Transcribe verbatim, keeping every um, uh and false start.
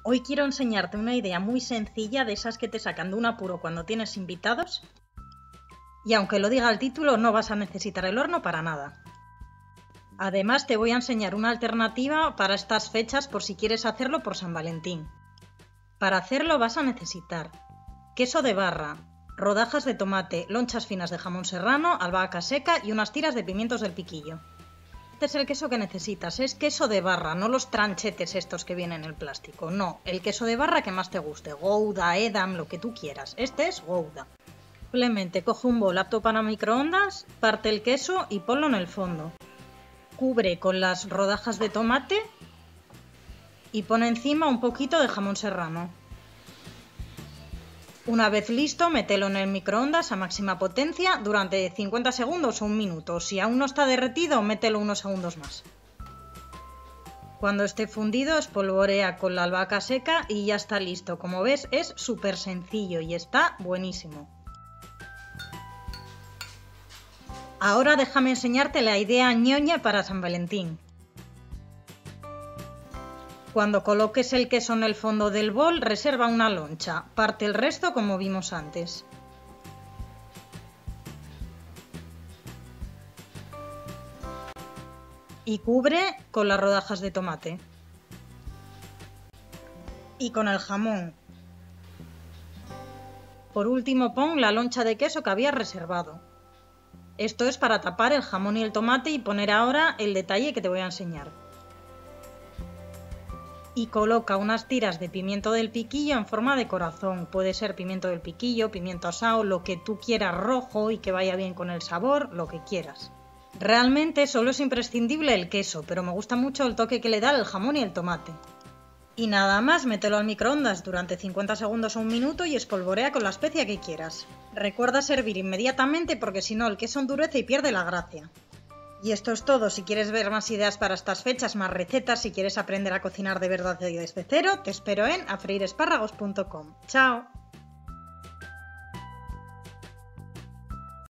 Hoy quiero enseñarte una idea muy sencilla de esas que te sacan de un apuro cuando tienes invitados. Y aunque lo diga el título, no vas a necesitar el horno para nada. Además, te voy a enseñar una alternativa para estas fechas por si quieres hacerlo por San Valentín. Para hacerlo vas a necesitar queso de barra, rodajas de tomate, lonchas finas de jamón serrano, albahaca seca y unas tiras de pimientos del piquillo. Este es el queso que necesitas, es queso de barra, no los tranchetes estos que vienen en el plástico, no, el queso de barra que más te guste, Gouda, Edam, lo que tú quieras, este es Gouda. Simplemente coge un bol apto para microondas, parte el queso y ponlo en el fondo. Cubre con las rodajas de tomate y pone encima un poquito de jamón serrano. Una vez listo, mételo en el microondas a máxima potencia durante cincuenta segundos o un minuto. Si aún no está derretido, mételo unos segundos más. Cuando esté fundido, espolvorea con la albahaca seca y ya está listo. Como ves, es súper sencillo y está buenísimo. Ahora déjame enseñarte la idea ñoña para San Valentín. Cuando coloques el queso en el fondo del bol, reserva una loncha, parte el resto como vimos antes. Y cubre con las rodajas de tomate. Y con el jamón. Por último, pon la loncha de queso que habías reservado. Esto es para tapar el jamón y el tomate y poner ahora el detalle que te voy a enseñar. Y coloca unas tiras de pimiento del piquillo en forma de corazón. Puede ser pimiento del piquillo, pimiento asado, lo que tú quieras rojo y que vaya bien con el sabor, lo que quieras. Realmente solo es imprescindible el queso, pero me gusta mucho el toque que le da el jamón y el tomate. Y nada más, mételo al microondas durante cincuenta segundos o un minuto y espolvorea con la especia que quieras. Recuerda servir inmediatamente porque si no el queso endurece y pierde la gracia. Y esto es todo. Si quieres ver más ideas para estas fechas, más recetas, si quieres aprender a cocinar de verdad desde cero, te espero en a freír espárragos punto com. ¡Chao!